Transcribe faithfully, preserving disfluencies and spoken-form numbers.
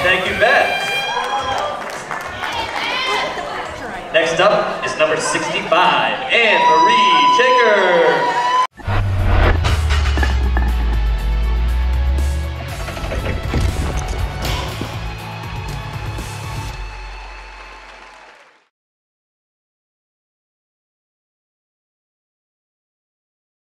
Thank you, Beth. Next up is number sixty-five, Anne Marie Chaker.